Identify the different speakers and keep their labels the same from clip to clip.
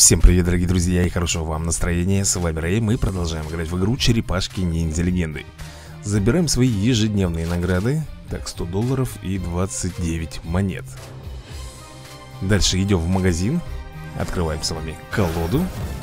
Speaker 1: Всем привет, дорогие друзья, и хорошего вам настроения. С вами Рэй, мы продолжаем играть в игру Черепашки Ниндзя Легенды. Забираем свои ежедневные награды. Так, $100 и 29 монет. Дальше идем в магазин. Открываем с вами колоду.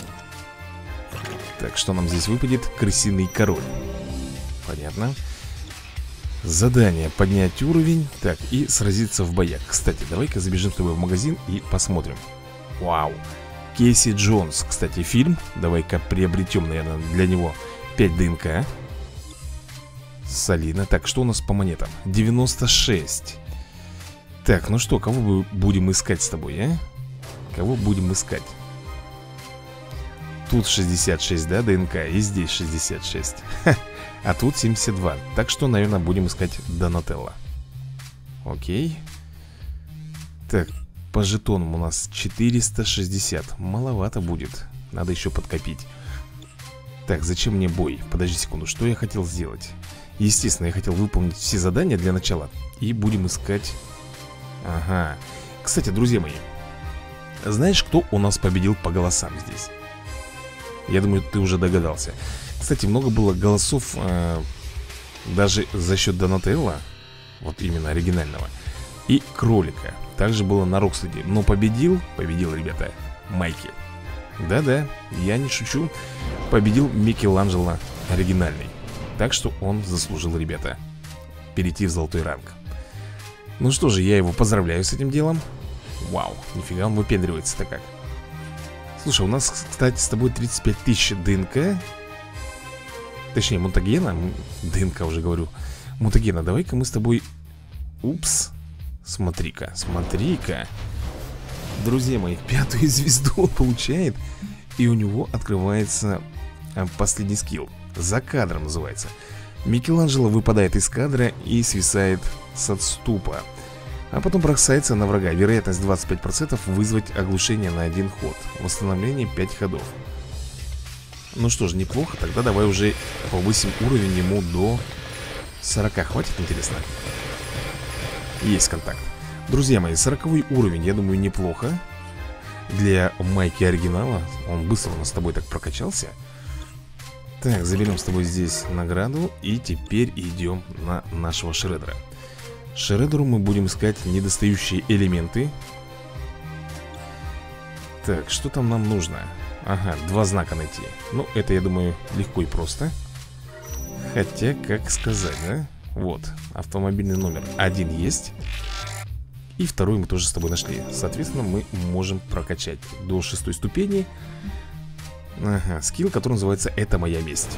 Speaker 1: Так, что нам здесь выпадет? Крысиный король. Понятно. Задание: поднять уровень. Так, и сразиться в боях. Кстати, давай-ка забежим с тобой в магазин и посмотрим. Вау. Кейси Джонс, кстати, фильм. Давай-ка приобретем, наверное, для него 5 ДНК. Солидно. Так, что у нас по монетам? 96. Так, ну что, кого мы будем искать с тобой, а? Кого будем искать? Тут 66, да, ДНК, и здесь 66. А тут 72. Так что, наверное, будем искать Донателло. Окей. Так, по жетонам у нас 460. Маловато будет. Надо еще подкопить. Так, зачем мне бой? Подожди секунду, что я хотел сделать? Естественно, я хотел выполнить все задания для начала. И будем искать... Ага. Кстати, друзья мои, знаешь, кто у нас победил по голосам здесь? Я думаю, ты уже догадался. Кстати, много было голосов даже за счет Донателло. Вот именно оригинального. И кролика. Также было на Рокстеди. Но победил, ребята, Майки. Да-да, я не шучу. Победил Микеланджело оригинальный. Так что он заслужил, ребята, перейти в золотой ранг. Ну что же, я его поздравляю с этим делом. Вау, нифига он выпендривается-то как. Слушай, у нас, кстати, с тобой 35 тысяч ДНК. Точнее, мутагена. ДНК уже говорю. Мутагена, давай-ка мы с тобой... Упс. Смотри-ка, смотри-ка. Друзья мои, 5-ю звезду он получает. И у него открывается последний скилл. За кадром называется. Микеланджело выпадает из кадра и свисает с отступа. А потом бросается на врага. Вероятность 25% вызвать оглушение на 1 ход. Восстановление 5 ходов. Ну что ж, неплохо. Тогда давай уже повысим уровень ему до 40. Хватит, интересно? Есть контакт. Друзья мои, 40-й уровень, я думаю, неплохо. Для Майки оригинала. Он быстро у нас с тобой так прокачался. Так, заберем с тобой здесь награду. И теперь идем на нашего Шреддера. Шреддеру мы будем искать недостающие элементы. Так, что там нам нужно? Ага, 2 знака найти. Ну, это, я думаю, легко и просто. Хотя, как сказать, да? Вот, автомобильный номер 1 есть. И 2-й мы тоже с тобой нашли. Соответственно, мы можем прокачать до 6-й ступени. Ага, скилл, который называется «Это моя месть».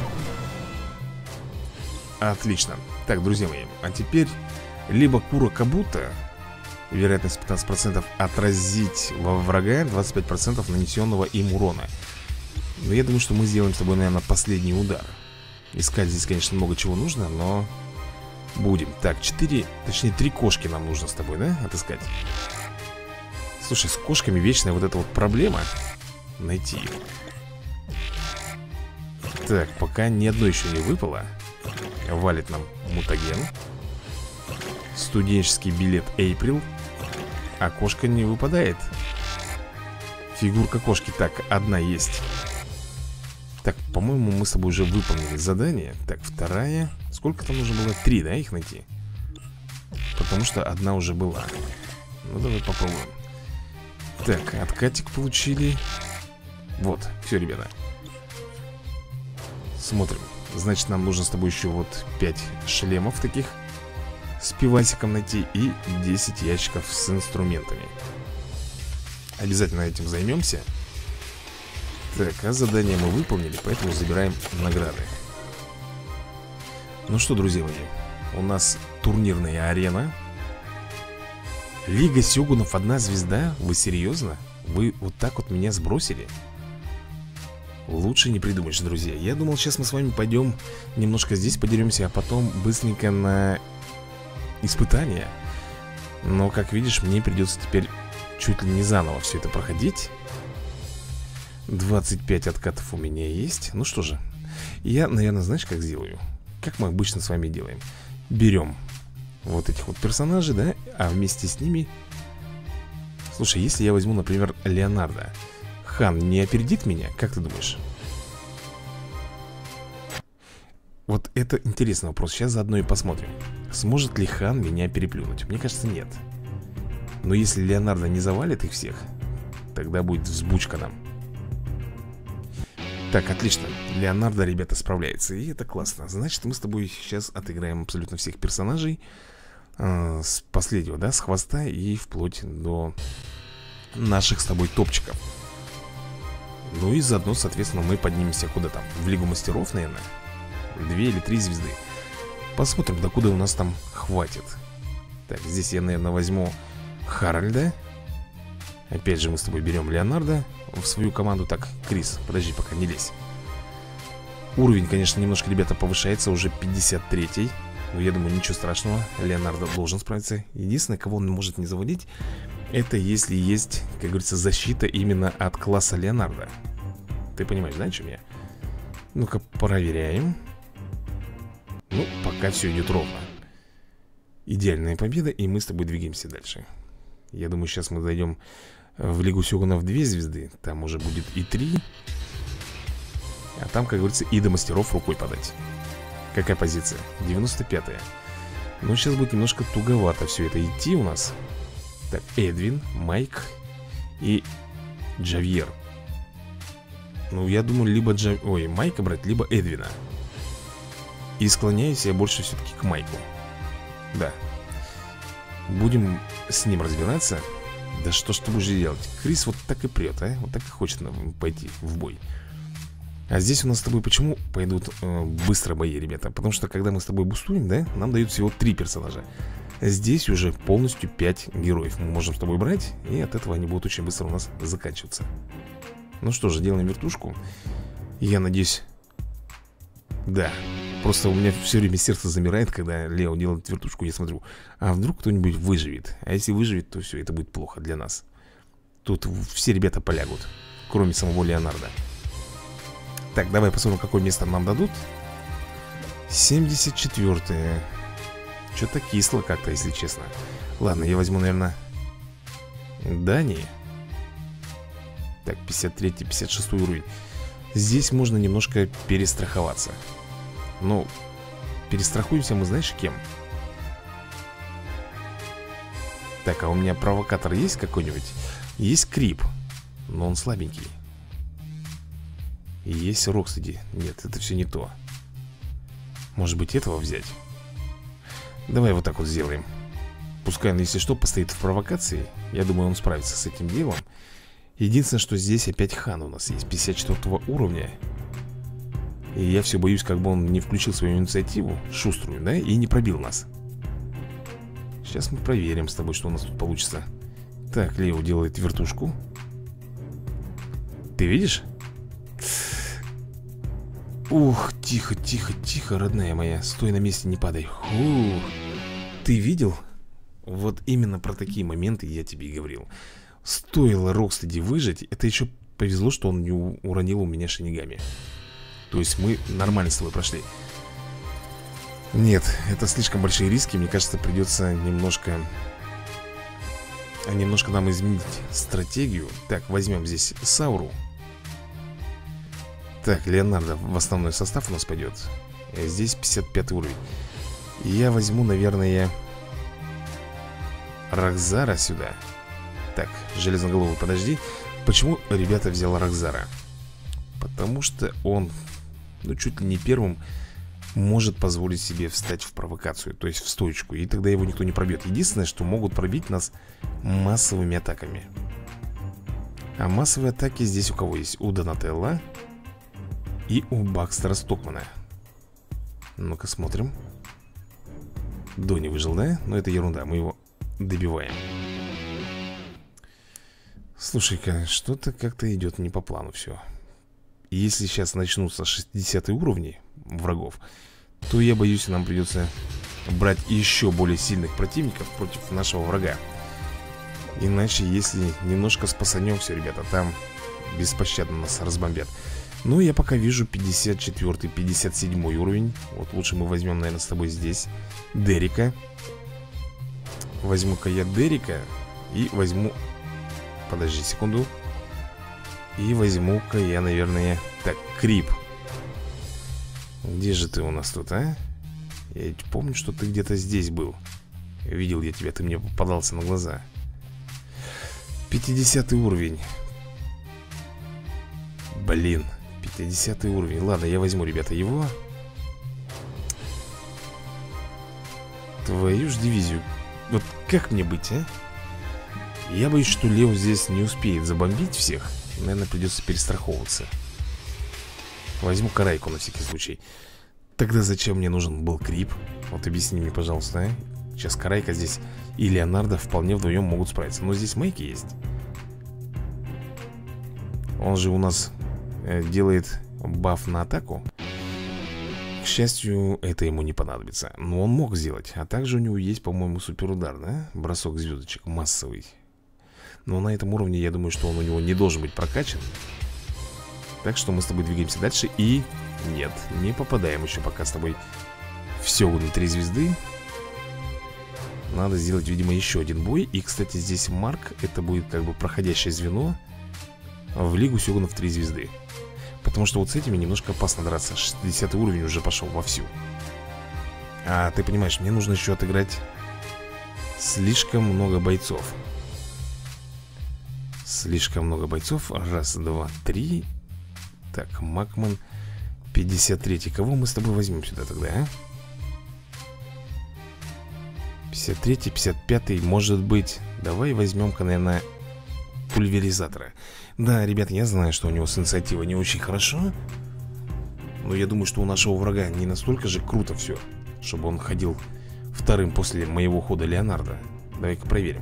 Speaker 1: Отлично. Так, друзья мои, а теперь либо Куро Кабуто, вероятность 15% отразить во врага, 25% нанесенного им урона. Но я думаю, что мы сделаем с тобой, наверное, последний удар. Искать здесь, конечно, много чего нужно, но будем. Так, 4, точнее 3 кошки нам нужно с тобой, да, отыскать. Слушай, с кошками вечная вот эта вот проблема. Найти их. Так, пока ни одной еще не выпало. Валит нам мутаген. Студенческий билет Эйприл. А кошка не выпадает. Фигурка кошки. Так, одна есть. Так, по-моему, мы с тобой уже выполнили задание. Так, 2-я. Сколько там нужно было? 3, да, их найти? Потому что одна уже была. Ну, давай попробуем. Так, откатик получили. Вот, все, ребята. Смотрим. Значит, нам нужно с тобой еще вот 5 шлемов таких с пивасиком найти и 10 ящиков с инструментами. Обязательно этим займемся. Так, а задание мы выполнили, поэтому забираем награды. Ну что, друзья мои, у нас турнирная арена. Лига Сёгунов 1 звезда? Вы серьезно? Вы вот так вот меня сбросили? Лучше не придумаешь, друзья. Я думал, сейчас мы с вами пойдем немножко здесь подеремся, а потом быстренько на испытания. Но, как видишь, мне придется теперь чуть ли не заново все это проходить. 25 откатов у меня есть. Ну что же, я, наверное, знаешь, как сделаю? Как мы обычно с вами делаем. Берем вот этих вот персонажей, да, а вместе с ними... Слушай, если я возьму, например, Леонардо, хан не опередит меня? Как ты думаешь? Вот это интересный вопрос. Сейчас заодно и посмотрим. Сможет ли хан меня переплюнуть? Мне кажется, нет. Но если Леонардо не завалит их всех, тогда будет взбучка нам. Так, отлично. Леонардо, ребята, справляется. И это классно. Значит, мы с тобой сейчас отыграем абсолютно всех персонажей. С последнего, да, с хвоста и вплоть до наших с тобой топчиков. Ну и заодно, соответственно, мы поднимемся куда там? В Лигу Мастеров, наверное. 2 или 3 звезды. Посмотрим, докуда у нас там хватит. Так, здесь я, наверное, возьму Харальда. Опять же мы с тобой берем Леонардо в свою команду. Так, Крис, подожди, пока не лезь. Уровень, конечно, немножко, ребята, повышается. Уже 53-й. Но я думаю, ничего страшного. Леонардо должен справиться. Единственное, кого он может не заводить, это если есть, как говорится, защита именно от класса Леонардо. Ты понимаешь, да, о чем я? Ну-ка, проверяем. Ну, пока все идет ровно. Идеальная победа, и мы с тобой двигаемся дальше. Я думаю, сейчас мы зайдем в Лигу Сёгунов 2 звезды. Там уже будет и 3. А там, как говорится, и до мастеров рукой подать. Какая позиция? 95-я. Ну, сейчас будет немножко туговато все это идти у нас. Так, Эдвин, Майк и Джавьер. Ну, я думаю, либо Майка брать, либо Эдвина. И склоняюсь я больше все-таки к Майку. Да. Будем с ним разбираться. Да что ж ты будешь делать? Крис вот так и прет, а? Вот так и хочет пойти в бой. А здесь у нас с тобой почему пойдут быстро бои, ребята? Потому что когда мы с тобой бустуем, да, нам дают всего 3 персонажа. Здесь уже полностью 5 героев мы можем с тобой брать. И от этого они будут очень быстро у нас заканчиваться. Ну что же, делаем вертушку. Я надеюсь... Да, просто у меня все время сердце замирает, когда Лео делает вертушку. Я смотрю, а вдруг кто-нибудь выживет? А если выживет, то все, это будет плохо для нас. Тут все ребята полягут, кроме самого Леонардо. Так, давай посмотрим, какое место нам дадут. 74-е. Что-то кисло как-то, если честно. Ладно, я возьму, наверное, Дании. Так, 53-й, 56-й уровень. Здесь можно немножко перестраховаться. Ну, перестрахуемся мы, знаешь, кем? Так, а у меня провокатор есть какой-нибудь? Есть Крип, но он слабенький. И есть Рокстеди. Нет, это все не то. Может быть, этого взять? Давай вот так вот сделаем. Пускай он, если что, постоит в провокации. Я думаю, он справится с этим делом. Единственное, что здесь опять хан у нас есть 54 уровня. И я все боюсь, как бы он не включил свою инициативу шуструю, да, и не пробил нас. Сейчас мы проверим с тобой, что у нас тут получится. Так, Лео делает вертушку. Ты видишь? Ух, тихо, тихо, тихо, родная моя. Стой на месте, не падай. Фух. Ты видел? Вот именно про такие моменты я тебе и говорил. Стоило Рокстеди выжить. Это еще повезло, что он не уронил у меня шинигами. То есть мы нормально с тобой прошли. Нет, это слишком большие риски. Мне кажется, придется немножко нам изменить стратегию. Так, возьмем здесь Сауру. Так, Леонардо в основной состав у нас пойдет. Здесь 55 уровень. Я возьму, наверное, Рокзара сюда. Так, железноголовый, подожди. Почему ребята взял Рокзара? Потому что он, ну, чуть ли не первым может позволить себе встать в провокацию, то есть в стоечку. И тогда его никто не пробьет. Единственное, что могут пробить нас массовыми атаками. А массовые атаки здесь у кого есть? У Донателла и у Бакстера Стокмана. Ну-ка смотрим. Дони выжил, да? Но это ерунда, мы его добиваем. Слушай-ка, что-то как-то идет не по плану все. Если сейчас начнутся 60 уровни врагов, то я боюсь, нам придется брать еще более сильных противников против нашего врага. Иначе, если немножко спасанем все, ребята, там беспощадно нас разбомбят. Ну, я пока вижу 54-й, 57-й уровень. Вот лучше мы возьмем, наверное, с тобой здесь Дерека. Возьму-ка я Дерека и возьму... Подожди секунду. И возьму-ка я, наверное... Так, Крип. Где же ты у нас тут, а? Я ведь помню, что ты где-то здесь был. Видел я тебя, ты мне попадался на глаза. 50 уровень. Блин, 50 уровень. Ладно, я возьму, ребята, его. Твою ж дивизию. Вот как мне быть, а? Я боюсь, что Лео здесь не успеет забомбить всех. Наверное, придется перестраховываться. Возьму Карайку на всякий случай. Тогда зачем мне нужен был Крип? Вот объясни мне, пожалуйста, а? Сейчас Карайка здесь и Леонардо вполне вдвоем могут справиться. Но здесь Майки есть. Он же у нас делает баф на атаку. К счастью, это ему не понадобится. Но он мог сделать. А также у него есть, по-моему, суперудар, да? Бросок звездочек массовый. Но на этом уровне, я думаю, что он у него не должен быть прокачан. Так что мы с тобой двигаемся дальше. И нет, не попадаем еще пока с тобой в Сёгуна 3 звезды. Надо сделать, видимо, еще один бой. И, кстати, здесь Марк, это будет как бы проходящее звено в Лигу Сёгунов 3 звезды. Потому что вот с этими немножко опасно драться. 60 уровень уже пошел вовсю. А ты понимаешь, мне нужно еще отыграть слишком много бойцов. Слишком много бойцов. Раз, два, три. Так, Макман 53. Кого мы с тобой возьмем сюда тогда, а? 53, 55, может быть. Давай возьмем-ка, наверное, Пульверизатора. Да, ребят, я знаю, что у него с инициативой не очень хорошо. Но я думаю, что у нашего врага не настолько же круто все, чтобы он ходил вторым после моего хода Леонардо. Давай-ка проверим.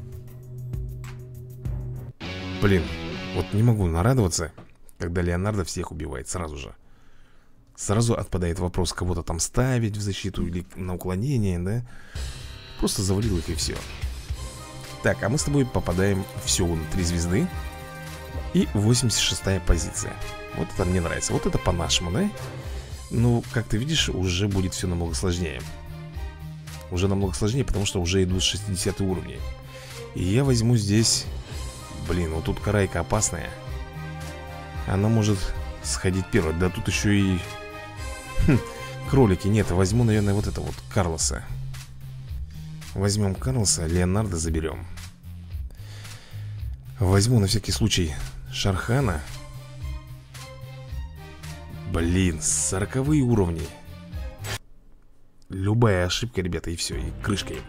Speaker 1: Блин, вот не могу нарадоваться, когда Леонардо всех убивает сразу же. Сразу отпадает вопрос кого-то там ставить в защиту или на уклонение, да? Просто завалил их и все. Так, а мы с тобой попадаем в Сёгун 3 звезды. И 86-я позиция. Вот это мне нравится. Вот это по-нашему, да? Ну, как ты видишь, уже будет все намного сложнее. Уже намного сложнее, потому что уже идут 60 уровни. И я возьму здесь... Блин, вот тут Карайка опасная. Она может сходить первой. Да тут еще и... кролики. Нет, возьму, наверное, вот это вот Карлоса. Возьмем Карлоса, Леонардо заберем. Возьму на всякий случай Шархана. Блин, 40-е уровни. Любая ошибка, ребята, и все, и крышкой.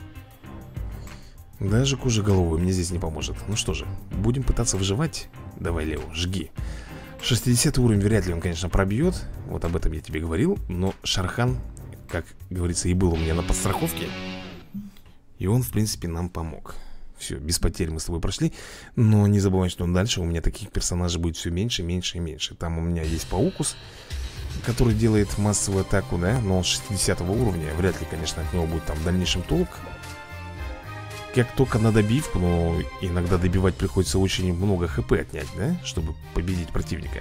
Speaker 1: Даже кожеголовый мне здесь не поможет. Ну что же, будем пытаться выживать. Давай, Лео, жги. 60 уровень вряд ли он, конечно, пробьет. Вот об этом я тебе говорил. Но Шархан, как говорится, и был у меня на подстраховке. И он, в принципе, нам помог. Все, без потерь мы с тобой прошли. Но не забывай, что дальше у меня таких персонажей будет все меньше, меньше и меньше. Там у меня есть Паукус, который делает массовую атаку, да? Но он 60 уровня. Вряд ли, конечно, от него будет там в дальнейшем толк. Как только на добивку, но иногда добивать приходится очень много хп отнять, да? Чтобы победить противника.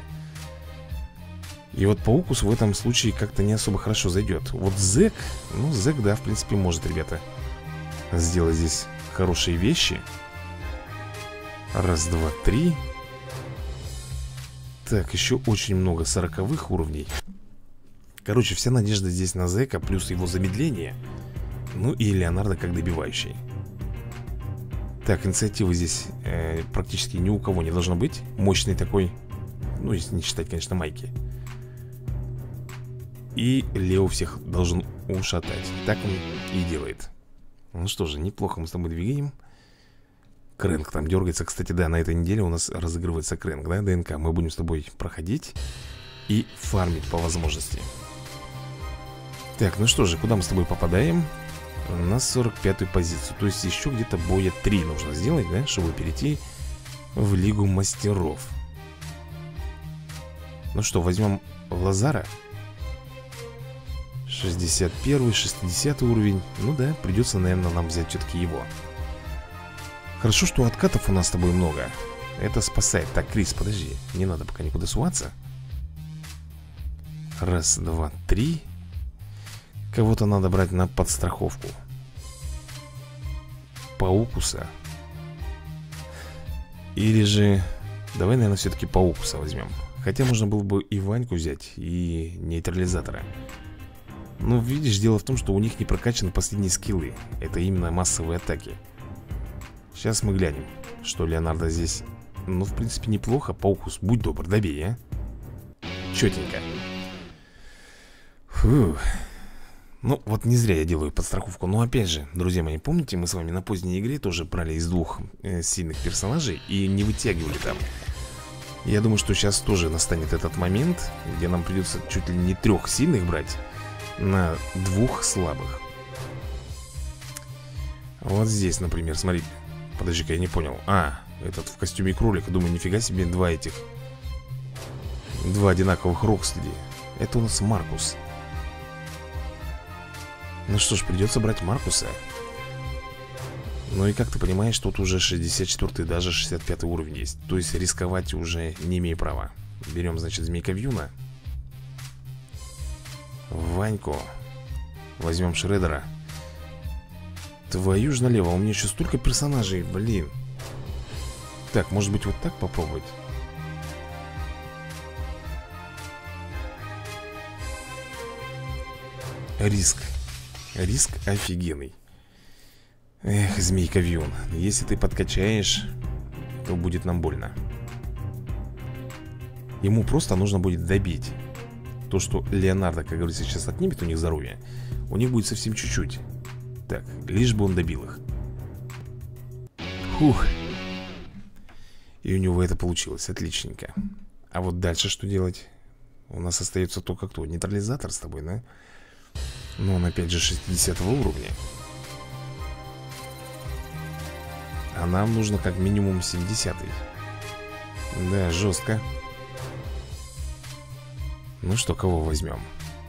Speaker 1: И вот Паукус в этом случае как-то не особо хорошо зайдет. Вот Зэк, ну Зэк, да, в принципе, может, ребята, сделать здесь хорошие вещи. Раз, два, три. Так, еще очень много 40-х уровней. Короче, вся надежда здесь на Зека, плюс его замедление. Ну и Леонардо как добивающий. Так, инициативы здесь практически ни у кого не должно быть. Мощный такой. Ну, если не считать, конечно, Майки. И Лео всех должен ушатать. Так он и делает. Ну что же, неплохо мы с тобой двигаем. Крэнк там дергается. Кстати, да, на этой неделе у нас разыгрывается Крэнк, да, ДНК. Мы будем с тобой проходить и фармить по возможности. Так, ну что же, куда мы с тобой попадаем? На 45-ю позицию. То есть еще где-то боя 3 нужно сделать, да, чтобы перейти в Лигу Мастеров. Ну что, возьмем Лазара. 61-й, 60 уровень. Ну да, придется, наверное, нам взять все-таки его. Хорошо, что откатов у нас с тобой много. Это спасает. Так, Крис, подожди. Не надо пока никуда суваться. Раз, два, три. Кого-то надо брать на подстраховку. Паукуса. Или же Давай, наверное, все-таки Паукуса возьмем. Хотя можно было бы и Ваньку взять, и нейтрализатора. Но видишь, дело в том, что у них не прокачаны последние скиллы. Это именно массовые атаки. Сейчас мы глянем, что Леонардо здесь. Ну, в принципе, неплохо. Паукус, будь добр, добей, а. Четенько. Фух. Ну, вот не зря я делаю подстраховку. Но опять же, друзья мои, помните, мы с вами на поздней игре тоже брали из двух сильных персонажей и не вытягивали там. Я думаю, что сейчас тоже настанет этот момент, где нам придется чуть ли не 3 сильных брать на 2 слабых. Вот здесь, например, смотри. Подожди-ка, я не понял. А, этот в костюме кролика. Думаю, нифига себе, 2 одинаковых Рокстеди. Это у нас Маркус. Ну что ж, придется брать Маркуса. Ну и как ты понимаешь, тут уже 64-й, даже 65-й уровень есть. То есть рисковать уже не имею права. Берем, значит, Змейка Вьюна, Ваньку. Возьмем Шреддера. Твою ж налево, у меня еще столько персонажей, блин. Так, может быть вот так попробовать? Риск. Риск офигенный. Эх, Змейка Вьюн, если ты подкачаешь, то будет нам больно. Ему просто нужно будет добить. То, что Леонардо, как говорится, сейчас отнимет у них здоровье, у них будет совсем чуть-чуть. Так, лишь бы он добил их. Фух. И у него это получилось, отличненько. А вот дальше что делать? У нас остается только кто? Нейтрализатор с тобой, да? Но он опять же 60 уровня. А нам нужно как минимум 70-й. Да, жестко. Ну что, кого возьмем?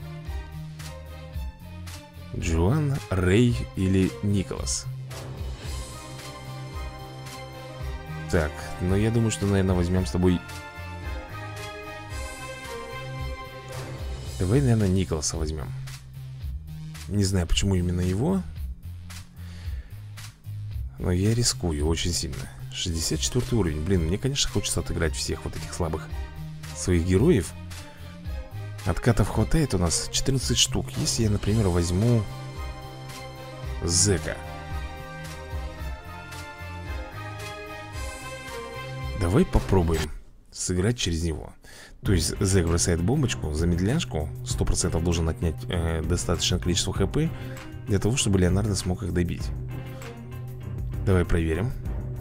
Speaker 1: Джоан, Рэй или Николас? Так, ну я думаю, что, наверное, возьмем с тобой. Давай, наверное, Николаса возьмем. Не знаю, почему именно его, но я рискую очень сильно. 64 уровень. Блин, мне, конечно, хочется отыграть всех вот этих слабых своих героев. Откатов хватает у нас 14 штук. Если я, например, возьму Зека. Давай попробуем сыграть через него. То есть Зек бросает бомбочку, замедляшку, 100% должен отнять достаточное количество хп для того, чтобы Леонардо смог их добить. Давай проверим.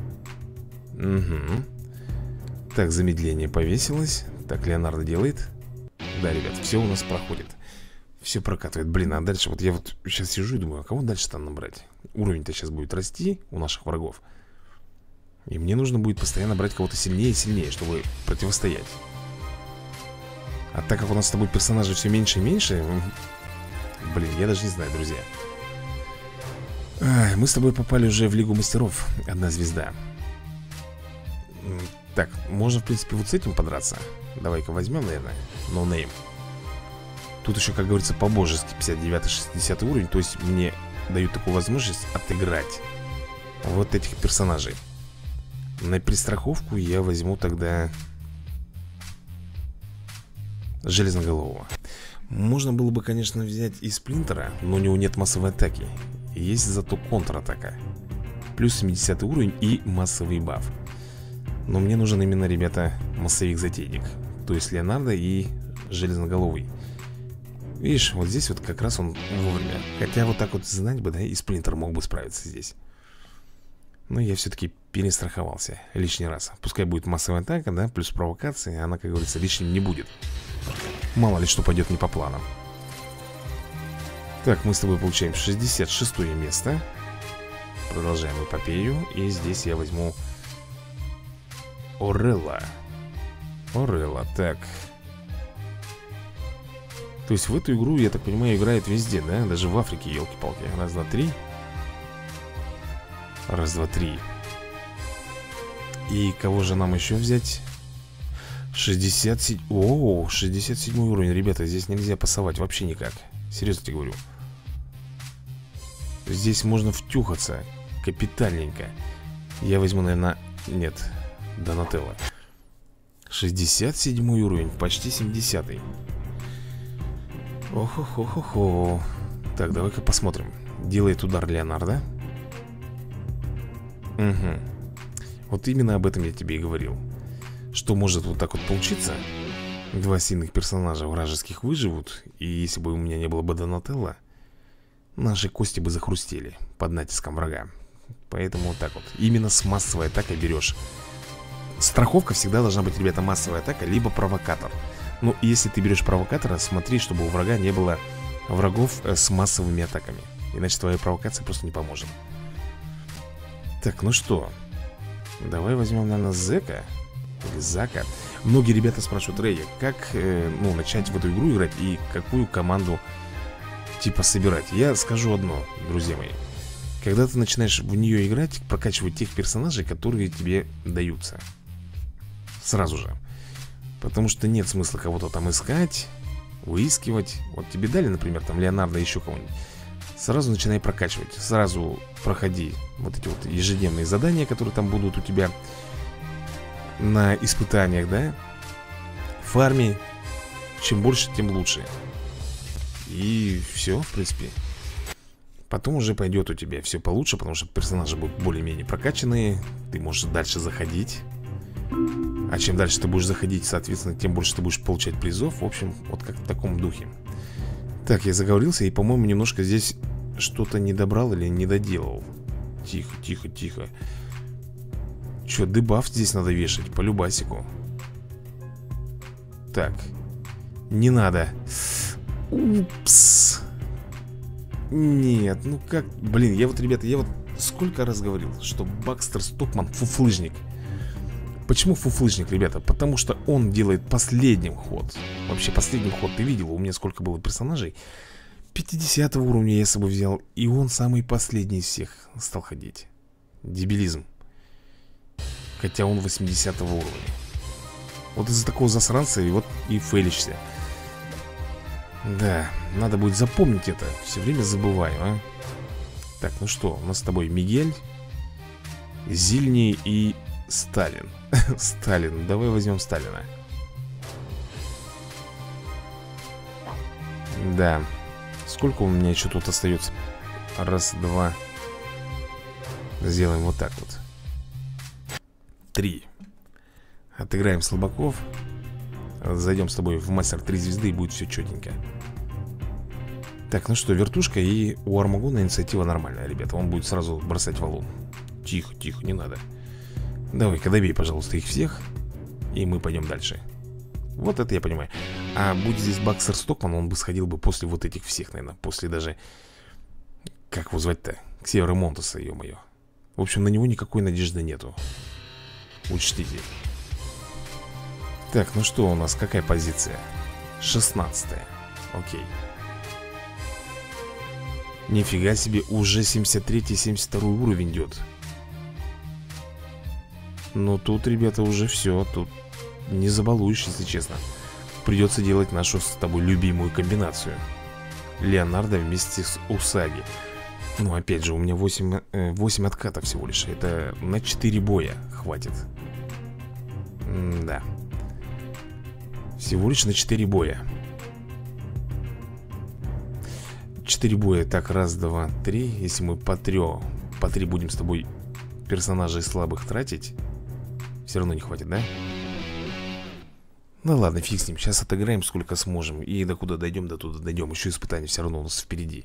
Speaker 1: Угу. Так, замедление повесилось. Так, Леонардо делает. Да, ребят, все у нас проходит. Все прокатывает. Блин, а дальше вот я вот сейчас сижу и думаю, а кого дальше там набрать? Уровень-то сейчас будет расти у наших врагов. И мне нужно будет постоянно брать кого-то сильнее и сильнее, чтобы противостоять. А так как у нас с тобой персонажей все меньше и меньше, блин, я даже не знаю, друзья. Мы с тобой попали уже в Лигу Мастеров. 1 звезда. Так, можно, в принципе, вот с этим подраться. Давай-ка возьмем, наверное, No Name. Тут еще, как говорится, по-божески 59-60 уровень. То есть мне дают такую возможность отыграть вот этих персонажей. На перестраховку я возьму тогда Железноголового. Можно было бы, конечно, взять и Сплинтера, но у него нет массовой атаки. Есть зато контратака. Плюс 70 уровень и массовый баф. Но мне нужен именно, ребята, массовик-затейник. То есть Леонардо и Железноголовый. Видишь, вот здесь вот как раз он вовремя. Хотя вот так вот знать бы, да, и Сплинтер мог бы справиться здесь. Но я все-таки перестраховался лишний раз. Пускай будет массовая атака, да, плюс провокация. Она, как говорится, лишним не будет. Мало ли что пойдет не по планам. Так, мы с тобой получаем 66-е место. Продолжаем эпопею. И здесь я возьму Орелла. Орелла, так. То есть в эту игру, я так понимаю, играет везде, да? Даже в Африке, елки-палки. Раз, два, три. Раз, два, три. И кого же нам еще взять? 67... О, 67 уровень, ребята. Здесь нельзя пасовать вообще никак. Серьезно тебе говорю. Здесь можно втюхаться капитальненько. Я возьму, наверное... Нет, Донателло. 67 уровень, почти 70-й. Ох-ох-ох-ох. Так, давай-ка посмотрим. Делает удар Леонардо. Угу. Вот именно об этом я тебе и говорил. Что может вот так вот получиться. Два сильных персонажа вражеских выживут. И если бы у меня не было бы Донателло, наши кости бы захрустели под натиском врага. Поэтому вот так вот. Именно с массовой атакой берешь. Страховка всегда должна быть, ребята, массовая атака, либо провокатор. Ну, если ты берешь провокатора, смотри, чтобы у врага не было врагов с массовыми атаками. Иначе твоя провокация просто не поможет. Так, ну что, давай возьмем, наверное, Зека или Зака. Многие ребята спрашивают: Рэй, как начать в эту игру играть и какую команду типа собирать? Я скажу одно, друзья мои. Когда ты начинаешь в нее играть, прокачивать тех персонажей, которые тебе даются сразу же. Потому что нет смысла кого-то там искать, выискивать. Вот тебе дали, например, там Леонардо, еще кого-нибудь. Сразу начинай прокачивать. Сразу проходи вот эти вот ежедневные задания, которые там будут у тебя на испытаниях, да? Фарми. Чем больше, тем лучше. И все, в принципе. Потом уже пойдет у тебя все получше, потому что персонажи будут более-менее прокачанные. Ты можешь дальше заходить. А чем дальше ты будешь заходить, соответственно, тем больше ты будешь получать призов. В общем, вот как в таком духе. Так, я заговорился и, по-моему, немножко здесь что-то не добрал или не доделал. Тихо, тихо, тихо. Че, дебаф здесь надо вешать по любасику. Так. Не надо. Упс. Нет, ну как. Блин, я вот, ребята, я вот сколько раз говорил, что Бакстер Стокман фуфлыжник. Почему фуфлыжник, ребята? Потому что он делает последним ход. Вообще последним ход, ты видел, у меня сколько было персонажей? 50 уровня я с собой взял. И он самый последний из всех стал ходить. Дебилизм. Хотя он 80 уровня. Вот из-за такого засранца и вот и фейлишься. Да, надо будет запомнить это. Все время забываю, а. Так, ну что, у нас с тобой Мигель, Зильний и Сталин. Сталин, давай возьмем Сталина. Да. Сколько у меня еще тут остается? Раз, два. Сделаем вот так вот. 3. Отыграем слабаков. Зайдем с тобой в мастер 3 звезды и будет все четенько. Так, ну что, вертушка, и у Армагона инициатива нормальная, ребята. Он будет сразу бросать валун. Тихо, тихо, не надо. Давай-ка добей, пожалуйста, их всех. И мы пойдем дальше. Вот это я понимаю. А будь здесь Бакстер Стокман, он бы сходил бы после вот этих всех, наверное. После даже... Как его звать-то? Ксевера Монтеса, ё-моё. В общем, на него никакой надежды нету. Учтите. Так, ну что у нас? Какая позиция? 16-я. Окей. Нифига себе, уже 73-й, 72-й уровень идет. Ну тут, ребята, уже все. Тут не забалуешь, если честно. Придется делать нашу с тобой любимую комбинацию. Леонардо вместе с Усаги. Ну, опять же, у меня 8 откатов всего лишь. Это на 4 боя хватит. Да. Всего лишь на 4 боя. 4 боя. Так, раз, два, три. Если мы по 3 будем с тобой персонажей слабых тратить, все равно не хватит, да? Ну ладно, фиг с ним. Сейчас отыграем сколько сможем. И до куда дойдем, до туда дойдем. Еще испытания все равно у нас впереди.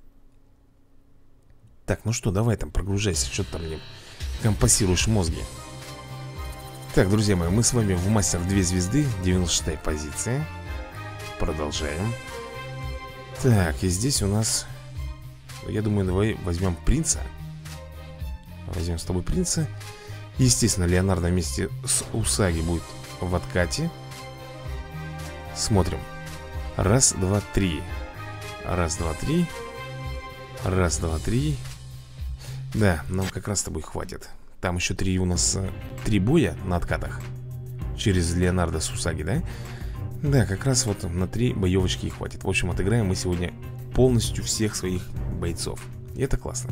Speaker 1: Так, ну что, давай там прогружайся. Что ты там мне компассируешь мозги? Так, друзья мои, мы с вами в мастер 2 звезды. 96-я позиция. Продолжаем. Так, и здесь у нас... Я думаю, давай возьмем принца. Возьмем с тобой принца. Естественно, Леонардо вместе с Усаги будет в откате. Смотрим. Раз, два, три. Раз, два, три. Раз, два, три. Да, нам как раз с тобой хватит. Там еще 3 у нас 3 боя на откатах. Через Леонардо с Усаги, да? Да, как раз вот на 3 боевочки и хватит. В общем, отыграем мы сегодня полностью всех своих бойцов. И это классно.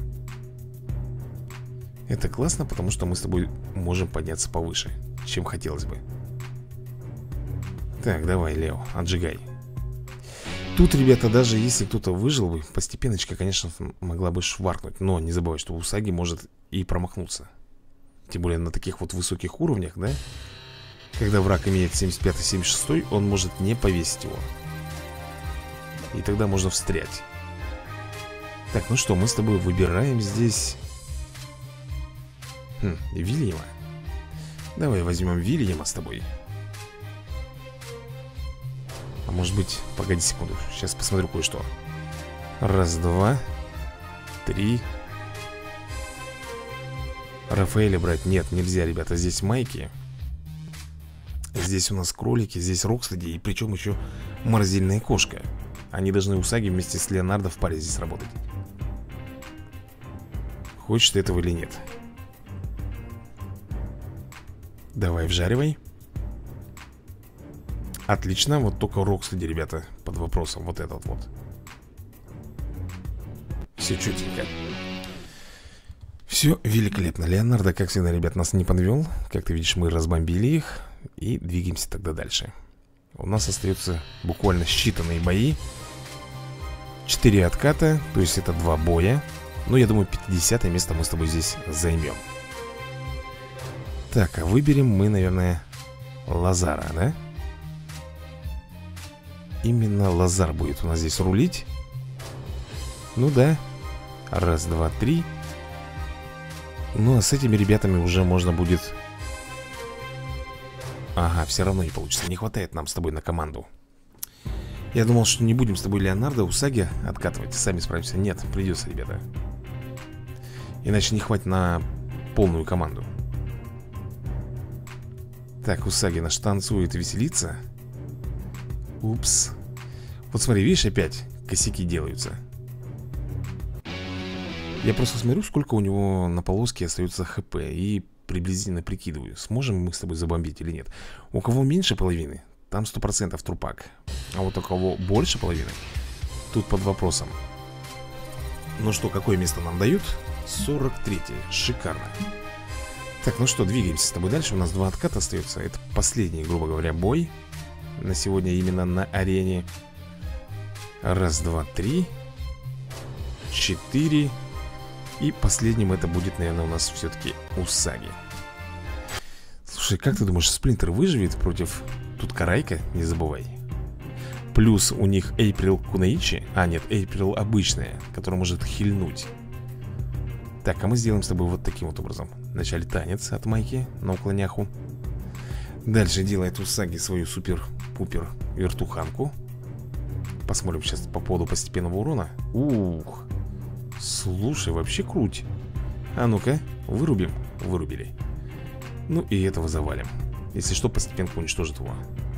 Speaker 1: Это классно, потому что мы с тобой можем подняться повыше, чем хотелось бы. Так, давай, Лео, отжигай. Тут, ребята, даже если кто-то выжил бы, постепеночка, конечно, могла бы шваркнуть. Но не забывай, что Усаги может и промахнуться. Тем более на таких вот высоких уровнях, да? Когда враг имеет 75-76, он может не повесить его. И тогда можно встрять. Так, ну что, мы с тобой выбираем здесь Вильяма. Давай возьмем Вильяма с тобой. А может быть, погоди секунду, сейчас посмотрю кое-что. Раз, два, три. Рафаэля брать нет, нельзя, ребята. Здесь майки. Здесь у нас кролики, здесь Рокстеди. И причем еще морозильная кошка. Они должны Усаги вместе с Леонардо в паре здесь работать. Хочешь ты этого или нет? Давай, вжаривай. Отлично, вот только Рокстеди, ребята, под вопросом. Вот этот вот. Все четенько. Все великолепно. Леонардо, как всегда, ребят, нас не подвел. Как ты видишь, мы разбомбили их. И двигаемся тогда дальше. У нас остается буквально считанные бои. 4 отката, то есть это 2 боя. Ну, я думаю, 50-е место мы с тобой здесь займем. Так, а выберем мы, наверное, Лазара, да? Именно Лазар будет у нас здесь рулить. Ну да. Раз, два, три. Ну, а с этими ребятами уже можно будет... Ага, все равно не получится. Не хватает нам с тобой на команду. Я думал, что не будем с тобой Леонардо, Усаги откатывать. Сами справимся. Нет, придется, ребята. Иначе не хватит на полную команду. Так, Усаги наш танцует и веселится. Упс. Вот смотри, видишь, опять косяки делаются. Я просто смотрю, сколько у него на полоске остается хп. И приблизительно прикидываю, сможем мы с тобой забомбить или нет. У кого меньше половины, там 100% трупак. А вот у кого больше половины, тут под вопросом. Ну что, какое место нам дают? 43-е, шикарно. Так, ну что, двигаемся с тобой дальше. У нас 2 отката остается. Это последний, грубо говоря, бой на сегодня именно на арене. Раз, два, три, 4. И последним это будет, наверное, у нас все-таки Усаги. Слушай, как ты думаешь, Сплинтер выживет против... Тут Карайка, не забывай. Плюс у них Эйприл Кунаичи. А, нет, Эйприл обычная, которая может хильнуть. Так, а мы сделаем с тобой вот таким вот образом. Вначале танец от Майки на уклоняху. Дальше делает Усаги свою супер-пупер вертуханку. Посмотрим сейчас по поводу постепенного урона. Ух. Слушай, вообще круть. А ну-ка, вырубим. Вырубили. Ну и этого завалим. Если что, постепенку уничтожит его.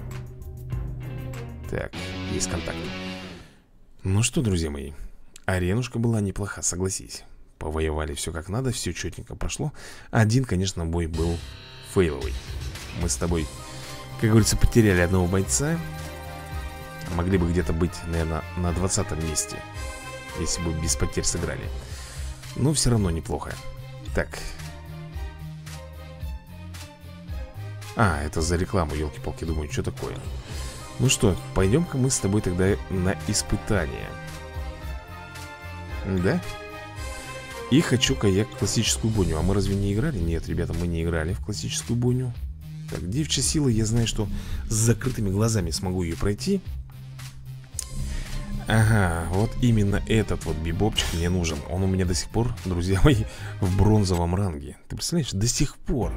Speaker 1: Так, есть контакт. Ну что, друзья мои, аренушка была неплоха, согласись. Повоевали все как надо, все четенько прошло. Один, конечно, бой был фейловый. Мы с тобой, как говорится, потеряли одного бойца. Могли бы где-то быть, наверное, на 20-м месте, если бы без потерь сыграли. Но все равно неплохо. Так. А, это за рекламу, елки-палки, думаю, что такое. Ну что, пойдем-ка мы с тобой тогда на испытание. Да? И хочу-ка я классическую бойню. А мы разве не играли? Нет, ребята, мы не играли в классическую бойню. Так, девичья сила, я знаю, что с закрытыми глазами смогу ее пройти. Ага, вот именно этот вот бибопчик мне нужен. Он у меня до сих пор, друзья мои, в бронзовом ранге. Ты представляешь, до сих пор.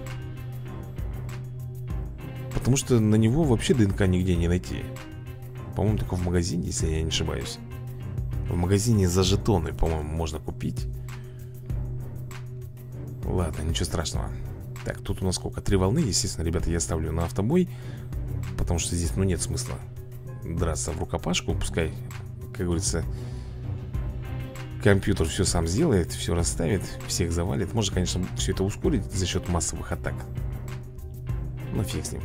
Speaker 1: Потому что на него вообще ДНК нигде не найти. По-моему, только в магазине, если я не ошибаюсь. В магазине за жетоны, по-моему, можно купить. Ладно, ничего страшного. Так, тут у нас сколько? 3 волны. Естественно, ребята, я ставлю на автобой. Потому что здесь, ну, нет смысла драться в рукопашку. Пускай, как говорится, компьютер все сам сделает, все расставит, всех завалит. Можно, конечно, все это ускорить за счет массовых атак. Но фиг с ним.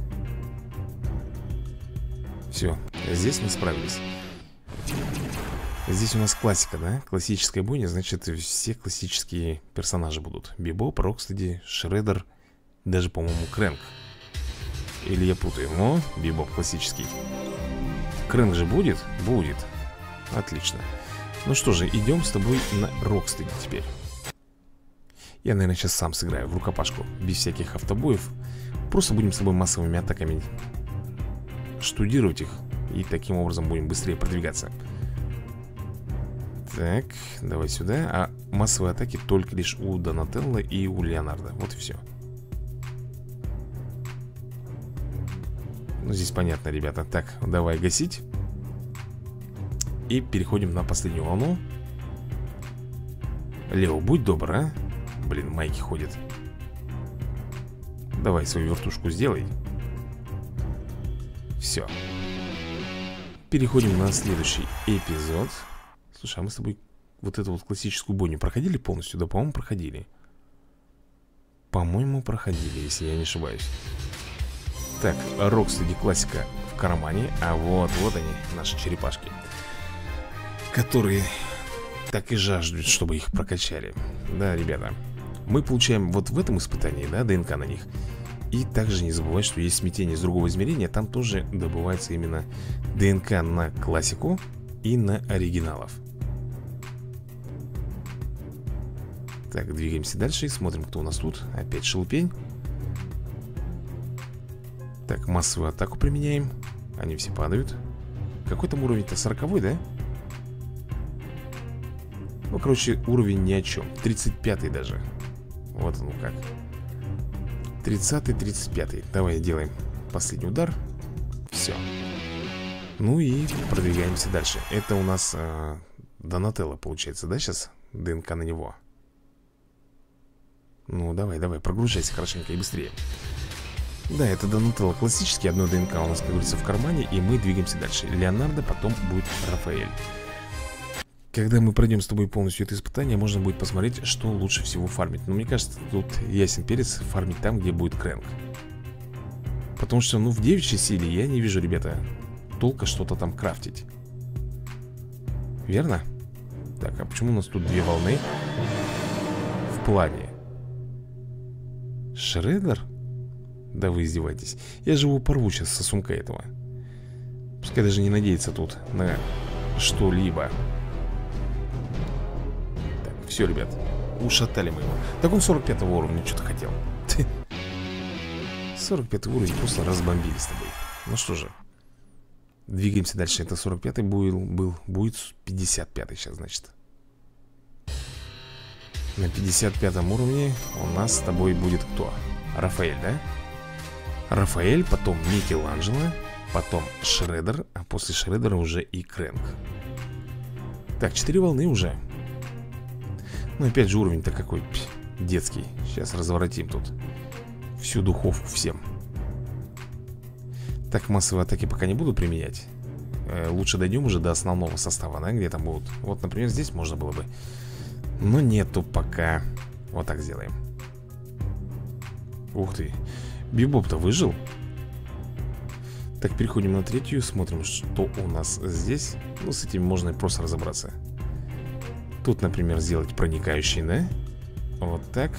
Speaker 1: Все, здесь мы справились. Здесь у нас классика, да? Классическая бойня, значит, все классические персонажи будут. Бибоп, Рокстеди, Шреддер, даже, по-моему, Крэнк. Или я путаю? О, бибоп классический. Крэнк же будет? Будет. Отлично. Ну что же, идем с тобой на Рокстеди теперь. Я, наверное, сейчас сам сыграю в рукопашку. Без всяких автобоев. Просто будем с тобой массовыми атаками штудировать их. И таким образом будем быстрее продвигаться. Так, давай сюда. А массовые атаки только лишь у Донателло и у Леонардо. Вот и все. Ну, здесь понятно, ребята. Так, давай гасить. И переходим на последнюю волну. Лео, будь добр, а? Блин, майки ходят. Давай свою вертушку сделай. Все. Переходим на следующий эпизод. Слушай, а мы с тобой вот эту вот классическую бойню проходили полностью? Да, по-моему, проходили. По-моему, проходили, если я не ошибаюсь. Так, Рокстеди классика в кармане. А вот они, наши черепашки, которые так и жаждут, чтобы их прокачали. Да, ребята, мы получаем вот в этом испытании, да, ДНК на них. И также не забывай, что есть смятение из другого измерения. Там тоже добывается именно ДНК на классику и на оригиналов. Так, двигаемся дальше и смотрим, кто у нас тут. Опять шелупень. Так, массовую атаку применяем. Они все падают. Какой там уровень-то? 40-й, да? Ну, короче, уровень ни о чем. 35-й даже. Вот он как. 30-й, 35-й. Давай делаем последний удар. Все. Ну и продвигаемся дальше. Это у нас Донателло получается, да, сейчас? ДНК на него. Ну, давай, прогружайся хорошенько и быстрее. Да, это Донателло классический. Одно ДНК у нас, как говорится, в кармане. И мы двигаемся дальше. Леонардо, потом будет Рафаэль. Когда мы пройдем с тобой полностью это испытание, можно будет посмотреть, что лучше всего фармить. Но мне кажется, тут ясен перец фармить там, где будет Крэнк. Потому что, ну, в девичьей силе я не вижу, ребята, толка что-то там крафтить. Верно? Так, а почему у нас тут две волны в плане? Шреддер? Да вы издеваетесь. Я же его порву сейчас со сумка этого. Пускай даже не надеется тут на что-либо. Так, все, ребят, ушатали мы его. Так он 45 уровня, что-то хотел. 45 уровень просто разбомбили с тобой. Ну что же, двигаемся дальше. Это 45-й будет 55-й сейчас, значит. На 55-м уровне у нас с тобой будет кто? Рафаэль, да? Рафаэль, потом Микеланджело, потом Шреддер, а после Шреддера уже и Крэнк. Так, 4 волны уже. Ну, опять же, уровень-то какой детский. Сейчас разворотим тут всю духовку всем. Так, массовые атаки пока не буду применять. Лучше дойдем уже до основного состава, да, где там будут. Вот, например, здесь можно было бы. Но нету пока. Вот так сделаем. Ух ты, Бибоп-то выжил. Так, переходим на третью. Смотрим, что у нас здесь. Ну, с этим можно просто разобраться. Тут, например, сделать проникающий, да? Вот так.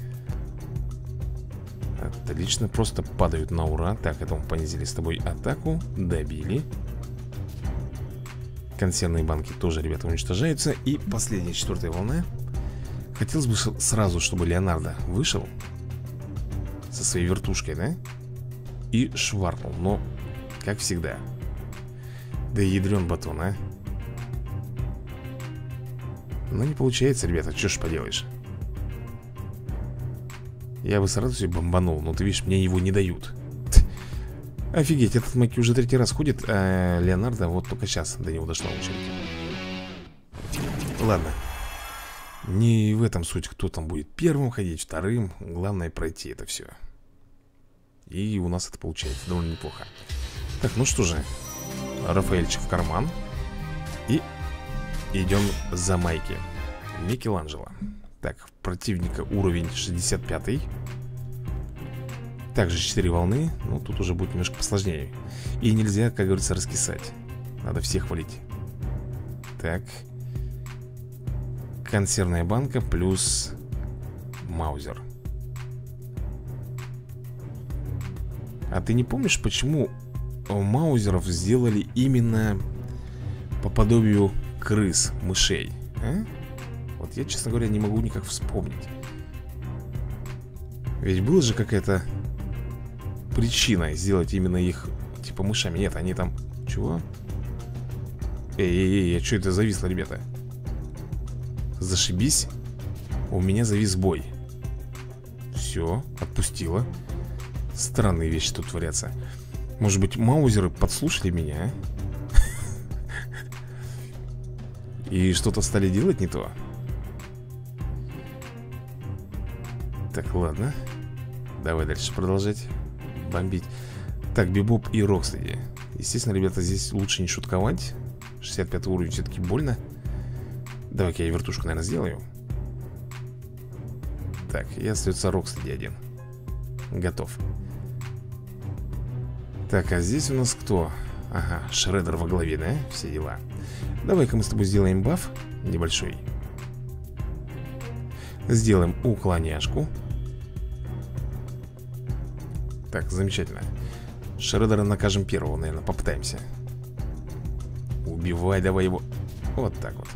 Speaker 1: Отлично, просто падают на ура. Так, это мы понизили с тобой атаку. Добили. Консервные банки тоже, ребята, уничтожаются. И последняя, 4-я волна. Хотелось бы сразу, чтобы Леонардо вышел со своей вертушкой, да? И шваркнул, но как всегда. Да ядрен батон, а. Но не получается, ребята, что ж поделаешь. Я бы сразу себе бомбанул, но ты видишь, мне его не дают. Офигеть, этот Маки уже 3-й раз ходит, а Леонардо вот только сейчас до него дошла очередь. Ладно. Не в этом суть, кто там будет первым ходить, вторым. Главное пройти это все. И у нас это получается довольно неплохо. Так, ну что же, Рафаэльчик в карман. И идем за майки. Микеланджело. Так, противника уровень 65-й. Также 4 волны. Ну, тут уже будет немножко посложнее. И нельзя, как говорится, раскисать. Надо всех валить. Так. Консервная банка плюс Маузер. А ты не помнишь, почему у маузеров сделали именно по подобию крыс, мышей? А? Вот я, честно говоря, не могу никак вспомнить. Ведь была же какая-то причина сделать именно их типа мышами. Нет, они там... Чего? Эй, а что это зависло, ребята? Зашибись. У меня завис бой. Все, отпустила. Странные вещи тут творятся. Может быть, маузеры подслушали меня, а? И что-то стали делать не то. Так, ладно. Давай дальше продолжать бомбить. Так, Бибоп и Рокстеди. Естественно, ребята, здесь лучше не шутковать. 65 уровень все-таки больно. Давай-ка я вертушку, наверное, сделаю. Так, и остается Рокстеди один. Готов. Так, а здесь у нас кто? Ага, Шреддер во главе, да? Все дела. Давай-ка мы с тобой сделаем баф небольшой. Сделаем уклоняшку. Так, замечательно. Шреддера накажем первого, наверное, попытаемся. Убивай давай его. Вот так вот.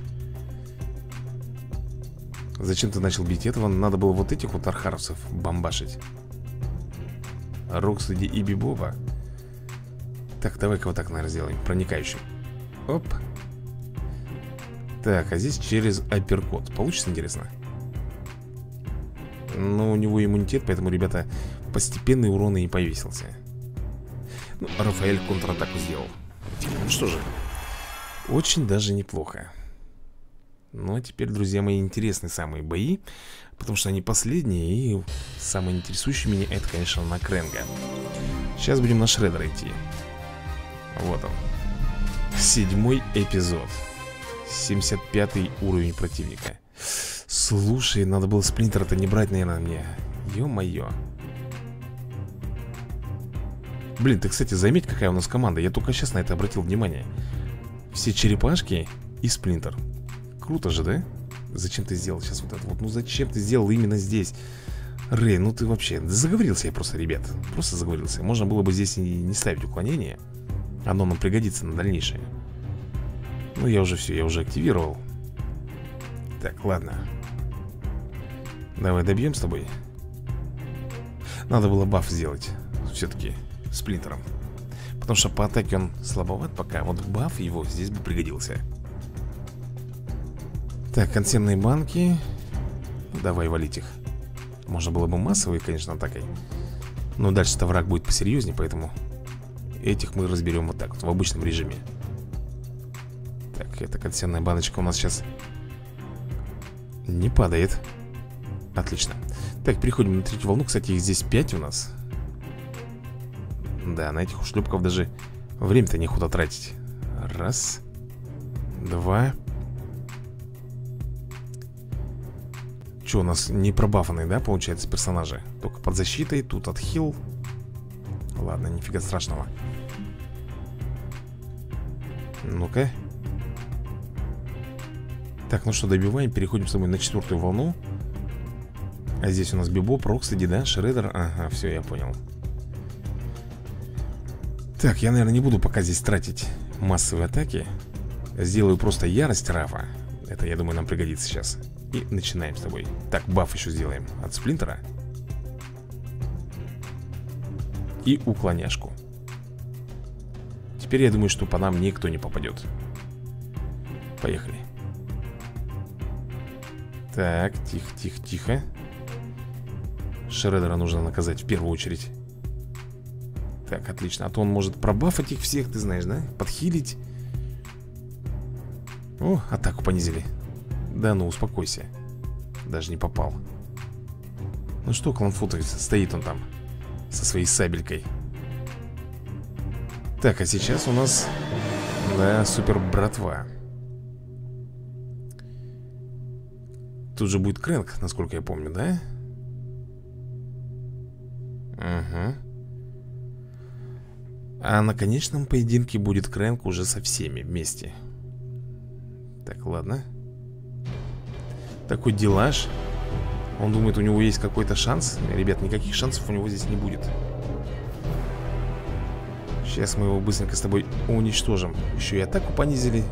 Speaker 1: Зачем ты начал бить этого? Надо было вот этих вот архаровцев бомбашить. Рокстеди и Бибоба. Так, давай-ка вот так, наверное, сделаем. Проникающим. Оп. Так, а здесь через апперкот. Получится, интересно? Но у него иммунитет, поэтому, ребята, постепенный урон и не повесился. Ну, Рафаэль контратаку сделал. Ну что же, очень даже неплохо. Ну, а теперь, друзья мои, интересные самые бои, потому что они последние. И самое интересующее меня, это, конечно, на Кренга. Сейчас будем на Шреддера идти. Вот он. 7-й эпизод. 75-й уровень противника. Слушай, надо было Сплинтера-то не брать, наверное, мне. Ё-моё. Блин, ты, кстати, заметь, какая у нас команда. Я только сейчас на это обратил внимание. Все черепашки и Сплинтер. Круто же, да? Зачем ты сделал сейчас вот это вот? Ну зачем ты сделал именно здесь? Рэй, ну ты вообще... Заговорился я просто, ребят. Просто заговорился. Можно было бы здесь и не ставить уклонение. Оно нам пригодится на дальнейшее. Ну я уже все, я уже активировал. Так, ладно. Давай добьем с тобой. Надо было баф сделать все-таки Сплинтером. Потому что по атаке он слабоват пока. Вот баф его здесь бы пригодился. Так, консервные банки. Давай валить их. Можно было бы массовые, конечно, атакой. Но дальше-то враг будет посерьезнее, поэтому этих мы разберем вот так вот, в обычном режиме. Так, эта консервная баночка у нас сейчас не падает. Отлично. Так, переходим на третью волну. Кстати, их здесь 5 у нас. Да, на этих ушлепков даже время-то неохота тратить. Раз. Два. Что, у нас не пробафанные, да, получается, персонажи? Только под защитой, тут отхил. Ладно, нифига страшного. Ну-ка. Так, ну что, добиваем, переходим с тобой на 4-ю волну. А здесь у нас Бибоп, Рокстеди, да, Шреддер. Ага, все, я понял. Так, я, наверное, не буду пока здесь тратить массовые атаки. Сделаю просто ярость Рафа. Это, я думаю, нам пригодится сейчас. И начинаем с тобой. Так, баф еще сделаем от Сплинтера. И уклоняшку. Теперь я думаю, что по нам никто не попадет. Поехали. Так, тихо, тихо, тихо. Шреддера нужно наказать в первую очередь. Так, отлично. А то он может пробафать их всех, ты знаешь, да? Подхилить. О, атаку понизили. Да ну, успокойся. Даже не попал. Ну что, Кланфут, стоит он там со своей сабелькой. Так, а сейчас у нас... Да, супер братва. Тут же будет Крэнк, насколько я помню, да? Угу. А на конечном поединке будет Крэнк уже со всеми вместе. Так, ладно. Такой делаж. Он думает, у него есть какой-то шанс. Ребят, никаких шансов у него здесь не будет. Сейчас мы его быстренько с тобой уничтожим. Еще и атаку понизили.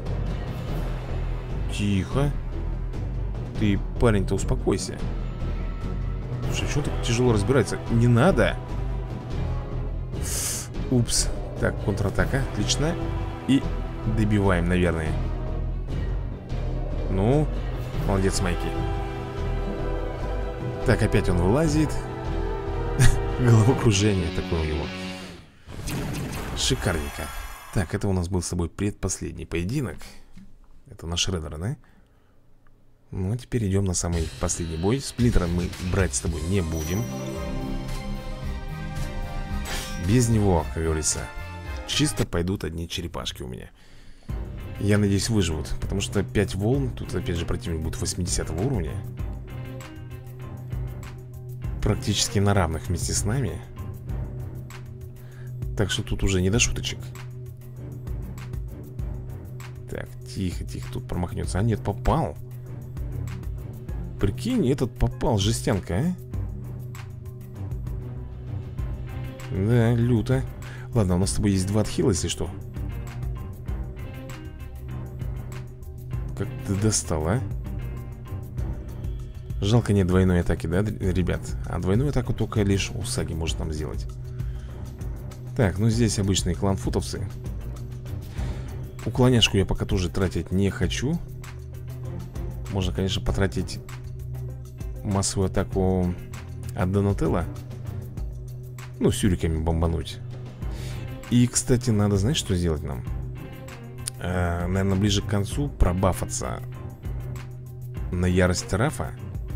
Speaker 1: Тихо. Ты, парень-то, успокойся. Слушай, что так тяжело разбирается? Не надо. Упс. Так, контратака, отлично. И добиваем, наверное. Ну, молодец, Майки. Так, опять он вылазит. Головокружение такое у него. Шикарненько. Так, это у нас был с тобой предпоследний поединок. Это наш Шреддер, да? Ну, а теперь идем на самый последний бой. Сплинтера мы брать с тобой не будем. Без него, как говорится, чисто пойдут одни черепашки у меня. Я надеюсь, выживут. Потому что 5 волн. Тут опять же противник будет 80 уровня. Практически на равных вместе с нами. Так что тут уже не до шуточек. Так, тихо, тихо, тут промахнется. А нет, попал. Прикинь, этот попал, жестянка, а? Да, люто. Ладно, у нас с тобой есть 2 отхила, если что. Как ты достал, а? Жалко, нет двойной атаки, да, ребят? А двойную атаку только лишь Усаги может нам сделать. Так, ну здесь обычные кланфутовцы. Уклоняшку я пока тоже тратить не хочу. Можно, конечно, потратить массовую атаку от Донателло. Ну, сюриками бомбануть. И, кстати, надо, знаешь, что сделать нам? Наверное, ближе к концу пробафаться на ярость Рафа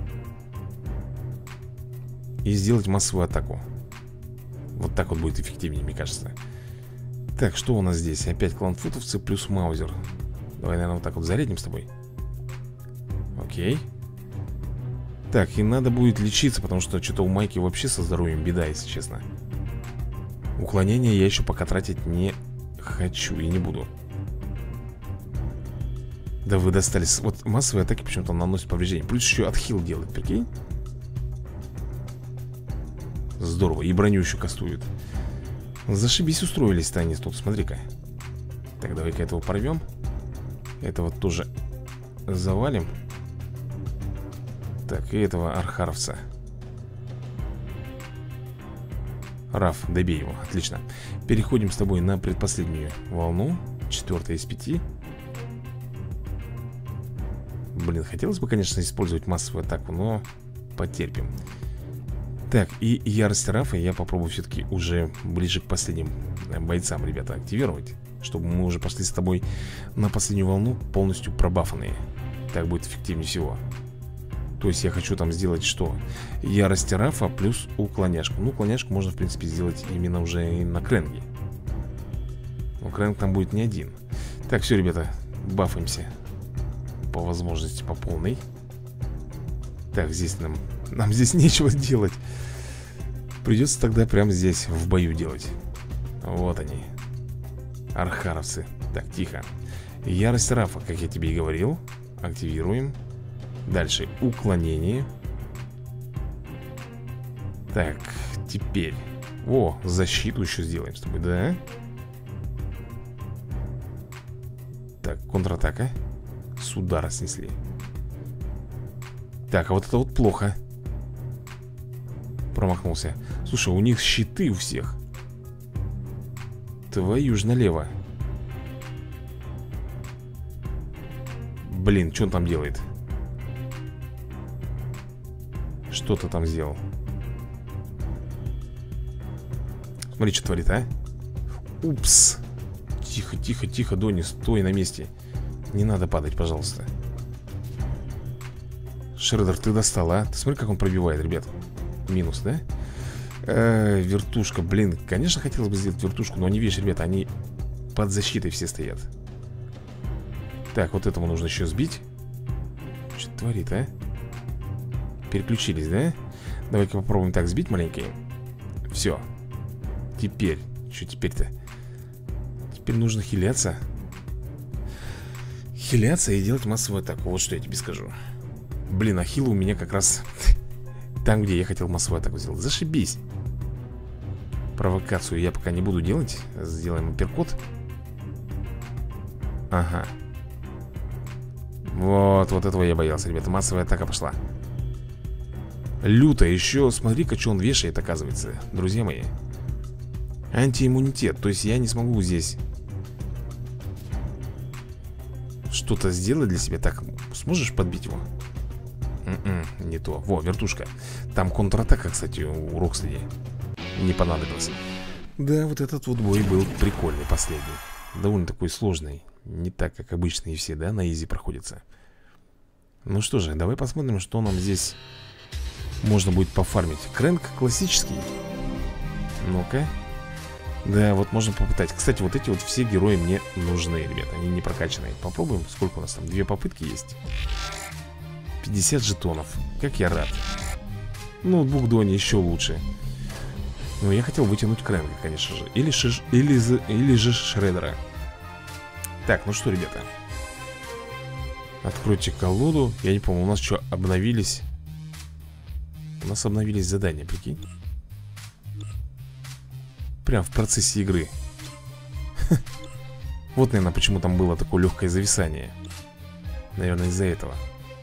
Speaker 1: и сделать массовую атаку. Вот так вот будет эффективнее, мне кажется. Так, что у нас здесь? Опять кланфутовцы плюс Маузер. Давай, наверное, вот так вот зарядим с тобой. Окей. Так, и надо будет лечиться, потому что что-то у Майки вообще со здоровьем беда, если честно. Уклонение я еще пока тратить не хочу и не буду. Да вы достали. Вот массовые атаки почему-то наносят повреждения. Плюс еще отхил делает, прикинь. Здорово, и броню еще кастуют. Зашибись устроились-то они тут, смотри-ка. Так, давай-ка этого порвем. Этого тоже завалим. Так, и этого архаровца. Раф, добей его, отлично. Переходим с тобой на предпоследнюю волну. 4 из 5. Блин, хотелось бы, конечно, использовать массовую атаку, но потерпим. Так, и ярость Рафа я попробую все-таки уже ближе к последним бойцам, ребята, активировать. Чтобы мы уже пошли с тобой на последнюю волну полностью пробафанные. Так будет эффективнее всего. То есть я хочу там сделать что? Ярость Рафа плюс уклоняшку. Ну, уклоняшку можно, в принципе, сделать именно уже и на Кренге. Но Кренг там будет не один. Так, все, ребята, бафаемся по возможности по полной. Так, здесь нам здесь нечего делать. Придется тогда прямо здесь в бою делать. Вот они, архаровцы. Так, тихо. Ярость Рафа, как я тебе и говорил. Активируем. Дальше уклонение. Так, теперь. О, защиту еще сделаем с тобой, да? Так, контратака. С удара снесли. Так, а вот это вот плохо. Промахнулся. Слушай, у них щиты у всех. Твою ж налево. Блин, что он там делает? Что ты там сделал? Смотри, что творит, а? Упс. Тихо, тихо, тихо, Донни, стой на месте. Не надо падать, пожалуйста. Шреддер, ты достал, а? Ты смотри, как он пробивает, ребят. Минус, да? Вертушка, блин. Конечно, хотелось бы сделать вертушку, но они, видишь, ребята, они под защитой все стоят. Так, вот этому нужно еще сбить. Что творит, а? Переключились, да? Давай-ка попробуем так сбить маленький. Все. Теперь. Что теперь-то? Теперь нужно хиляться. Хиляться и делать массовую атаку. Вот что я тебе скажу. Блин, а хил у меня как раз там, где я хотел массовую атаку сделать. Зашибись. Провокацию я пока не буду делать. Сделаем апперкот. Ага. Вот этого я боялся, ребята. Массовая атака пошла. Люто еще. Смотри-ка, что он вешает, оказывается. Друзья мои. Антииммунитет. То есть я не смогу здесь что-то сделать для себя. Так, сможешь подбить его? Не то. Во, вертушка. Там контратака, кстати, у Рокстеди не понадобился. Да, вот этот вот бой был прикольный, последний. Довольно такой сложный. Не так, как обычные все, да, на изи проходится. Ну что же, давай посмотрим, что нам здесь можно будет пофармить. Крэнк классический. Ну-ка. Да, вот можно попытать. Кстати, вот эти вот все герои мне нужны, ребята. Они не прокачанные. Попробуем. Сколько у нас там? 2 попытки есть. 50 жетонов. Как я рад. Ноутбук Дони еще лучше. Но я хотел вытянуть Крэнка, конечно же. Или же Шреддера. Так, ну что, ребята. Откройте колоду. Я не помню, у нас что, обновились? У нас обновились задания, прикинь. Прям в процессе игры. Вот, наверное, почему там было такое легкое зависание. Наверное, из-за этого.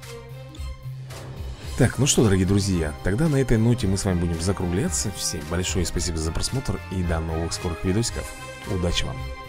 Speaker 1: Так, ну что, дорогие друзья, тогда на этой ноте мы с вами будем закругляться. Всем большое спасибо за просмотр и до новых скорых видосиков. Удачи вам!